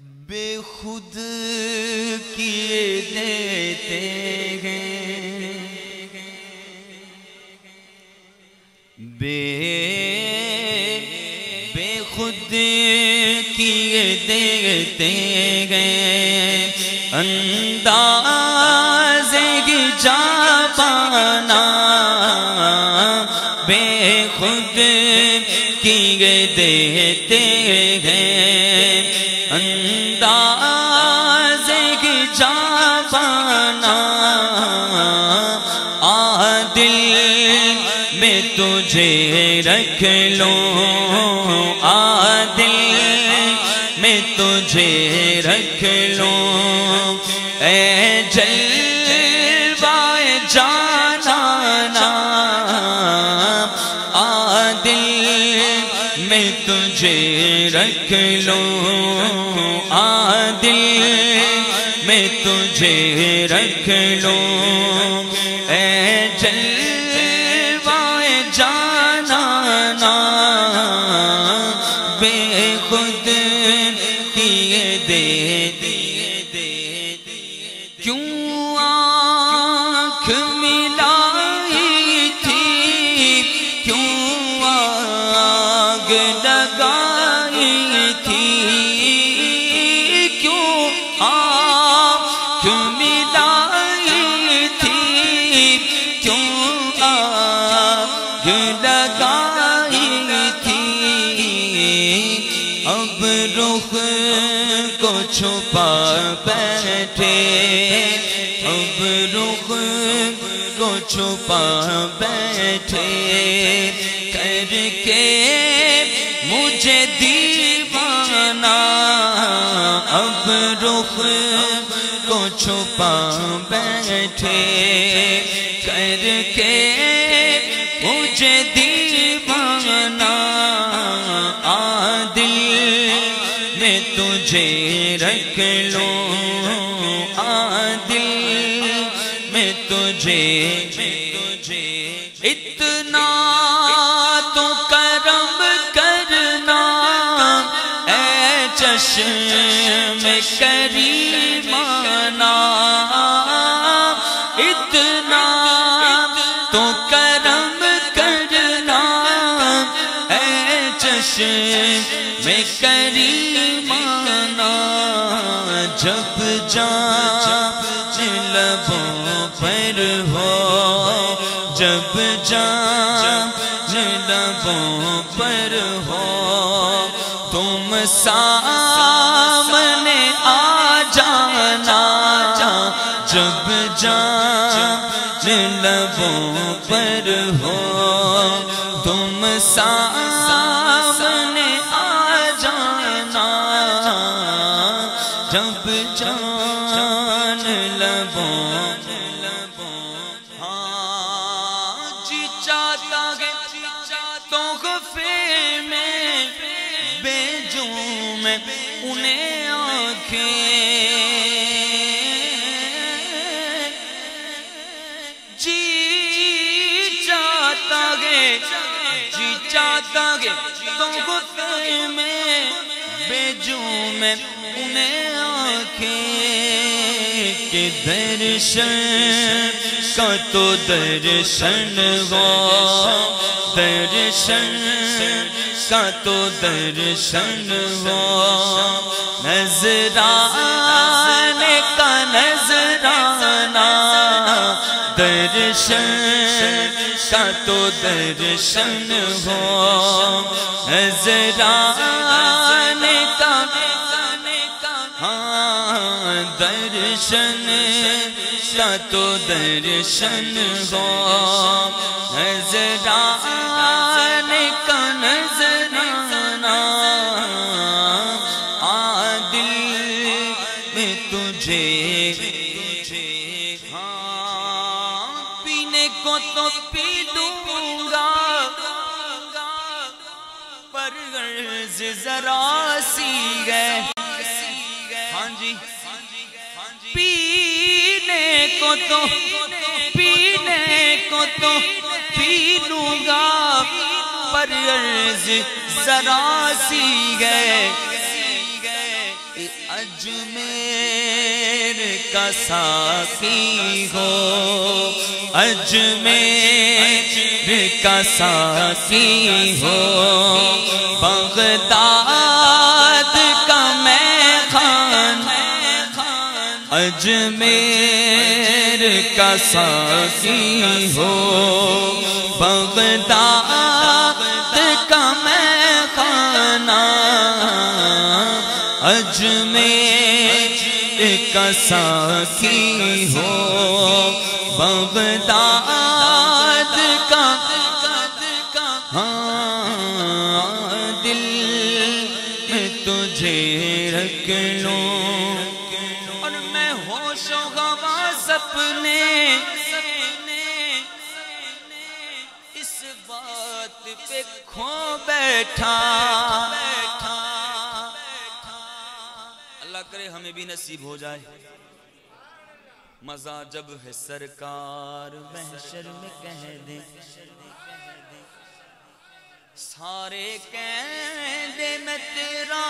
بے خود کیے دیتے ہیں، بے خود کیے دیتے ہیں، انداز جاپانا بے خود کیے دیتے ہیں، انداز جاپانا عادل میں تجھے رکھ لوں، عادل میں تجھے رکھ لوں، اے جلوائے جانانا عادل میں تجھے رکھ لوں، عادل میں تجھے رکھ لوں، اے جلوائے جانانا بے خود کیے دیتے کیوں آنکھ ملائی تھی، کیوں آگ لگائی تھی، کیوں آنکھ ملائی تھی، کیوں آگ لگائی تھی، اب رخ کو چھپا بیٹھے، اب رخ کو چھپا بیٹھے، کر کے مجھے دیوانہ، اب رخ کو چھپا بیٹھے، کر کے مجھے دیوانہ، عادل میں تجھے رکھ لوں، عادل میں تجھے اتنا تو کرم کرنا، اے چشم کریمانہ، اتنا تو کرم کرنا، اے چشم کریمانہ، جب جان لبوں پر ہو، جب جان لبوں پر ہو، تم سامنے آ جانا، جب جان لبوں پر ہو، تم سامنے آ جانا، جب جان لبوں جی چاہتا ہے تحفے میں بھیجوں میں انہیں آنکھیں، جی چاہتا ہے تحفے میں بھیجوں میں انہیں آنکھیں، کہ درشن کا تو درشن ہو، درشن کا تو درشن ہو، نذرانے کا نذرانہ، درشن کا تو درشن ہو، نذرانے کا درشن کا تو درشن ہو، نذرانے کا نذرانہ، عادل میں تجھے پینے کو تو پی لوں گا، پر غرض ذرا سی ہے، ہاں جی پینے کو تو پی لوں گا، پر عرض ذرا سی ہے، اجمیر کا ساقی ہو، اجمیر کا ساقی ہو، بغداد کا میخان، اجمیر کا ساقی ہو، بغداد کا میخانہ، اجمیر کا ساقی ہو، بغداد کا، ہاں دل میں تجھے رکھ لوں اور میں ہوش و حواس اپنے اس بات پہ کھو بیٹھا، اللہ کرے ہمیں بھی نصیب ہو جائے۔ مزہ جب ہے سرکار محشر میں کہہ دے، سارے کہہ دے میں تیرا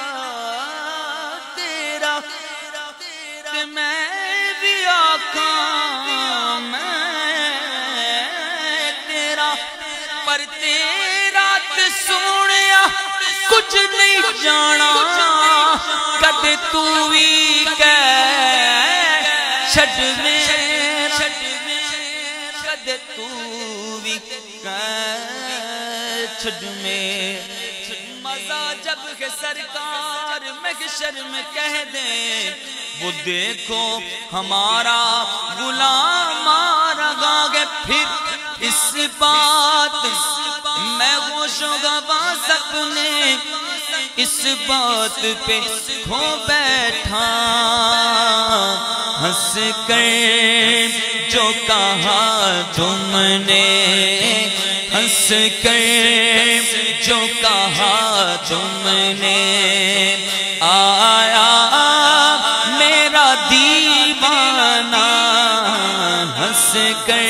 تیرا، کہ میں بھی آقا میں تیرا، پر تیرا تو سونیا کچھ نہیں جانا، کد تو ہی کہہ چھڈ میرا، کد تو ہی کہہ چھڈ میرا۔ مزہ جب کہ سرکار محشر میں کہہ دیں، وہ دیکھو ہمارا غلام آ رہا ہے، پھر اس بات میں ہوش و حواس اپنے اس بات پہ کھو بیٹھا، ہنس کر جو کہا تم نے، ہنس کر جو کہا تم نے، آیا میرا دیوانہ ہنس کر۔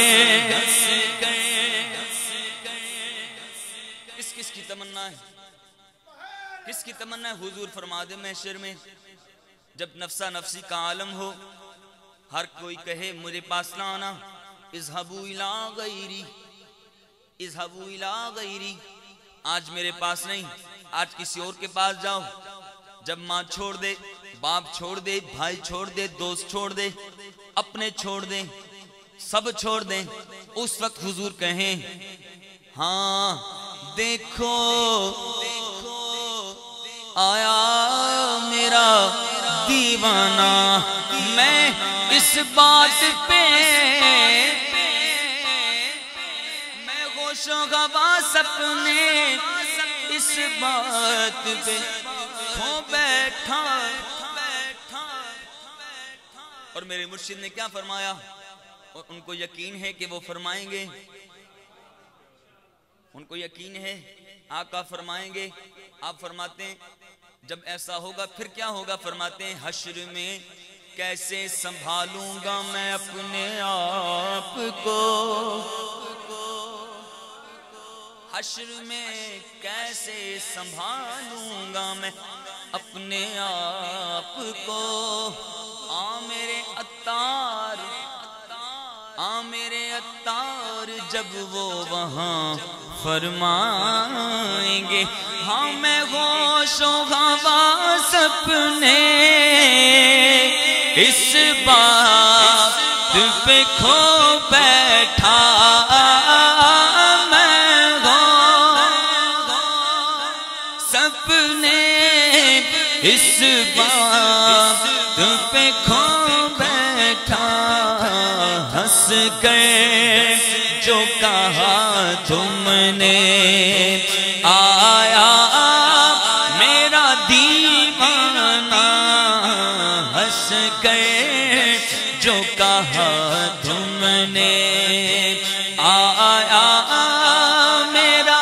کس کی تمنا ہے، کس کی تمنا ہے؟ حضور فرما دے محشر میں جب نفسا نفسی کا عالم ہو، ہر کوئی کہے مجھے پاس نہ آنا، اذهبوا الی غیری، اذهبوا الی غیری، آج میرے پاس نہیں، آج کسی اور کے پاس جاؤ۔ جب ماں چھوڑ دے، باپ چھوڑ دے، بھائی چھوڑ دے، دوست چھوڑ دے، اپنے چھوڑ دیں، سب چھوڑ دیں، اس وقت حضور کہیں ہاں دیکھو آیا میرا دیوانہ، میں اس بات پہ میں ہوش و حواس اپنے اس بات پہ کھو بیٹھا۔ اور میرے مرشد نے کیا فرمایا، اور ان کو یقین ہے کہ وہ فرمائیں گے، ان کو یقین ہے آقا فرمائیں گے۔ آپ فرماتے ہیں جب ایسا ہوگا پھر کیا ہوگا، فرماتے ہیں حشر میں کیسے سنبھالوں گا میں اپنے آپ کو، حشر میں کیسے سنبھالوں گا میں اپنے آپ کو، آ میرے عطار، آ میرے عطار جب وہ وہاں فرمائیں گے، ہاں میں ہوش و حواس اپنے اس بات پہ کھو بیٹھا، میں ہوش اپنے اس بات پہ کھو بیٹھا، ہنس کر جو کہا تم نے، آیا میرا دیوانہ ہنس کر جو کہا تم نے، آیا میرا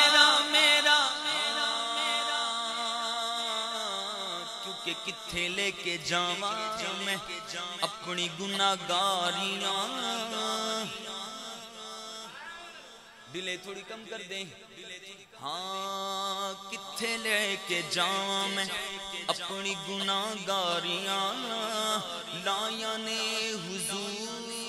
کیونکہ کتھے لے کے جاواں میں اپنی گناہگاریاں، ڈیلے تھوڑی کم کر دیں، ہاں کتھے لے کے جاواں میں اپنی گناہگاریاں لائیاں نے حضور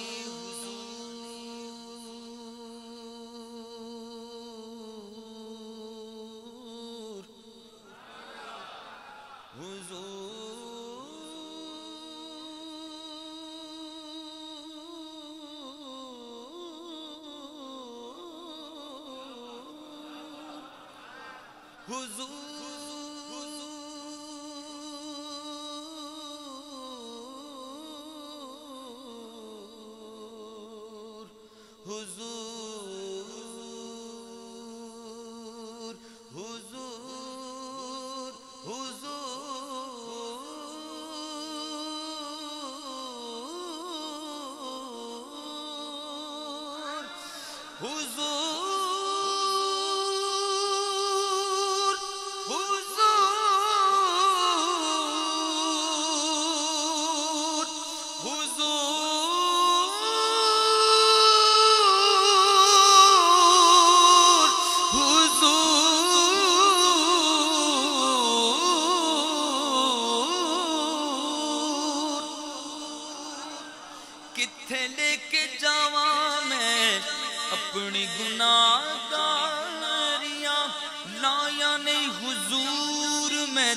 کتھے لے کے جاواں میں اپنی گناہگاریاں لائیاں نہیں حضور میں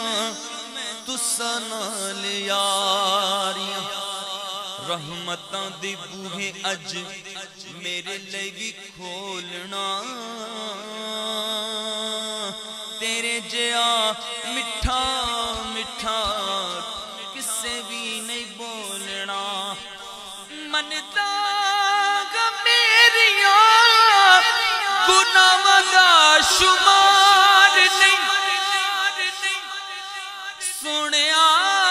تساں نال یاریاں رحمتاں دی بوہے اج میرے لئی بھی کھولنا تیرے جیا مٹھا مٹھا کسے بھی نہیں بولنا من داغ میریاں گناہاں دا شمار نہیں سنیا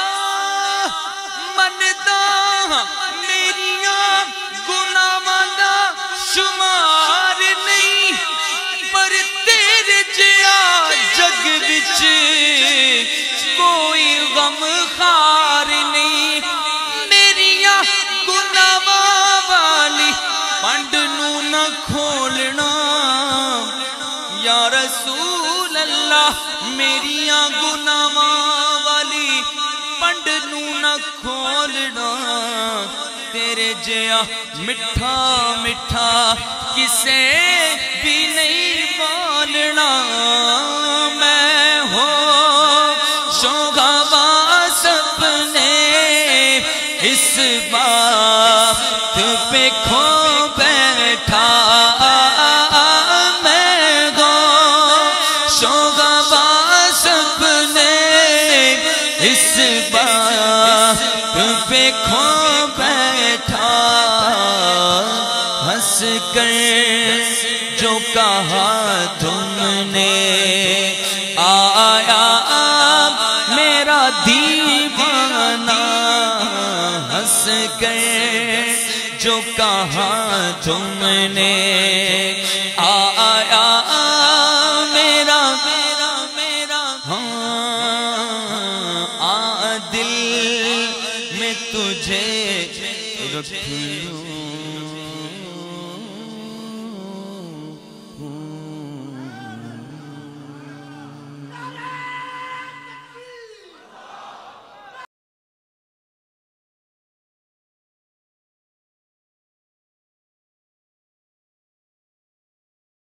من داغ میریاں گناہاں دا شمار نہیں پر تیرے جیا جگ وچ کوئی غم خار نہیں میریاں گناہاں والی پنڈ نو نہ کھولنا یا رسول اللہ میریاں گناہاں والی پنڈ نو نہ کھولنا تیرے جیا مٹھا مٹھا کسے بھی نہیں بولنا میں ہو شوگا سپنے اس بات پہ کھو بیٹھا میں گو شوگا سپنے اس بات پہ کھو بیٹھا ہنس کر جو کہا تم نے آیا میرا دیوانہ ہنس کر جو کہا تم نے آیا میرا میرا میرا ہاں دل میں تجھے رکھ لوں